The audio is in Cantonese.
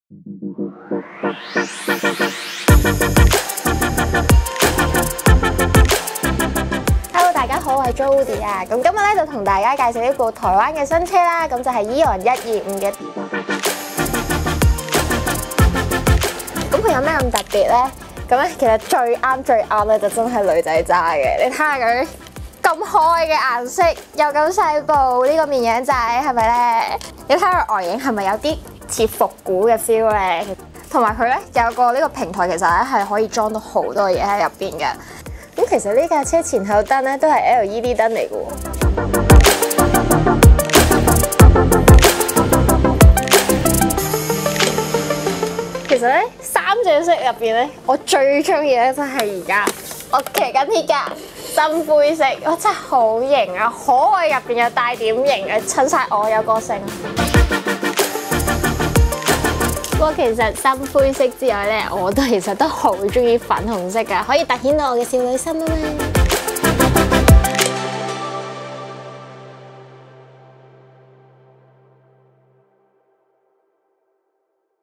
Hello， 大家好，我係 Jody 啊。咁今日咧就同大家介紹呢部台灣嘅新車啦，咁就係 Eon 125嘅。咁佢有咩咁特別咧？咁咧其實最啱咧就真係女仔揸嘅。你睇下佢咁可愛嘅顏色，又咁細部呢個綿羊仔，係咪咧？你睇下佢外形係咪有啲似復古嘅 feel 咧？同埋佢咧有個呢個平台，其實咧係可以裝到好多嘢喺入邊嘅。咁其實呢架車前後燈咧都係 LED 燈嚟嘅喎。其實咧三隻色入邊咧，我最中意咧真係而家我騎緊呢架深灰色，哇真係好型啊！可愛入邊又帶點型嘅，襯晒我有個性。不過其實深灰色之外咧，我其實都好中意粉紅色㗎，可以凸顯到我嘅少女心啊嘛〜